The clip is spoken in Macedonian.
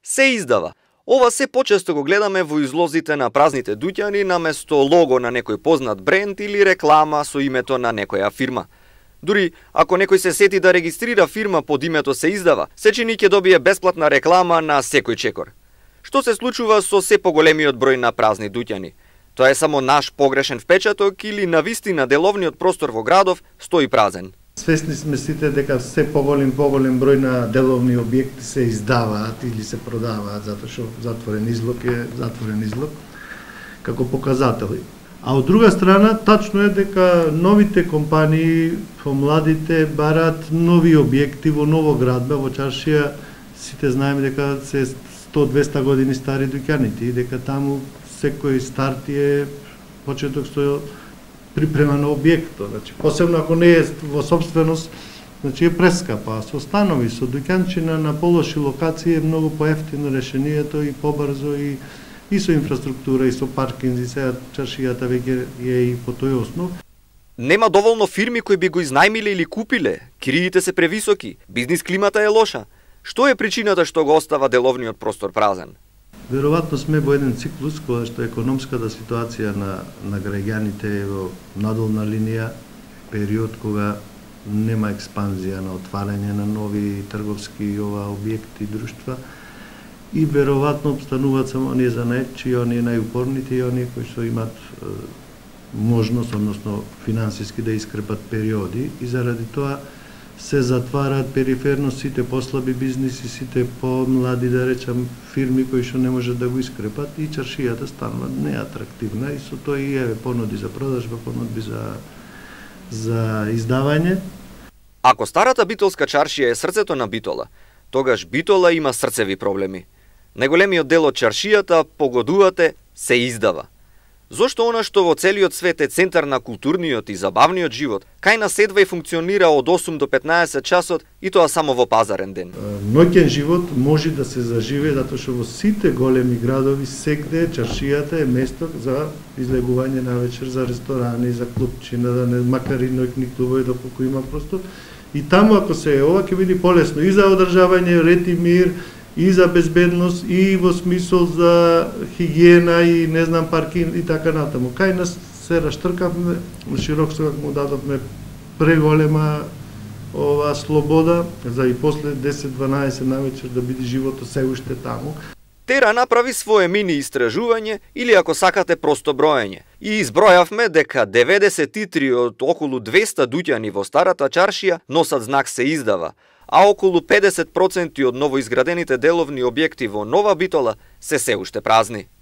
Се издава. Ова се почесто го гледаме во излозите на празните дуќани наместо лого на некој познат бренд или реклама со името на некоја фирма. Дури ако некој се сети да регистрира фирма под името Се издава, се чини ќе добие бесплатна реклама на секој чекор. Што се случува со се поголемиот број на празни дуќани? Тоа е само наш погрешен впечаток или навистина деловниот простор во градов стои празен? Свесни сме сите дека се поголем број на деловни објекти се издаваат или се продаваат, затоа што затворен излог е затворен излог како показател. А од друга страна, тачно е дека новите компании, помладите, бараат нови објекти во новоградба, во Чаршија. Сите знаеме дека се 100-200 години стари дуќаните и дека таму секој старт е почеток со припрема на објектот. Значи, посебно ако не е во собственост, значи е прескапа. Со станови, со дуќанчина на полоши локации е многу поевтино решението и побрзо и со инфраструктура, и со паркинзи, сега Чаршијата веќе е и по тој основ. Нема доволно фирми кои би го изнајмиле или купиле, кириите се превисоки, бизнис климата е лоша. Што е причината што го остава деловниот простор празен? Веројатно сме во еден циклус кога што економската ситуација на граѓаните е во надолна линија, период кога нема експанзија на отварање на нови трговски објекти и друштва, и веројатно обстануваат само оние занаетчи, оние најупорните и оние кои што имаат можност, односно финансиски да искрепат периоди, и заради тоа се затвараат периферно сите послаби бизниси, сите помлади, да речам, фирми кои што не можат да го искрепат, и Чаршијата станува неатрактивна и со тоа и понуди за продажба, понуди за издавање. Ако старата битолска Чаршија е срцето на Битола, тогаш Битола има срцеви проблеми. Најголемиот дел од Чаршијата, погодувате, се издава. Зошто она што во целиот свет е центар на културниот и забавниот живот, кај наседва и функционира од 8 до 15 часот и тоа само во пазарен ден? Ноќен живот може да се заживее затоа што во сите големи градови сегде Чаршијата е место за излегување на вечер, за ресторани, за клубчина, да не макар и ноќни клубови доколку има простор. И таму ако се ова ќе биде полесно и за одржавање ред и мир, и за безбедност, и во смисол за хигиена и не знам паркинг и така натаму. Кај нас се раштркавме, широк срок му дадовме преголема слобода за и после 10-12 навечер да биде животот се уште таму. Тера направи свое мини истражување или ако сакате просто броење. И избројавме дека 93 од околу 200 дуќани во старата Чаршија носат знак Се издава, а околу 50% од новоизградените деловни објекти во Нова Битола се уште празни.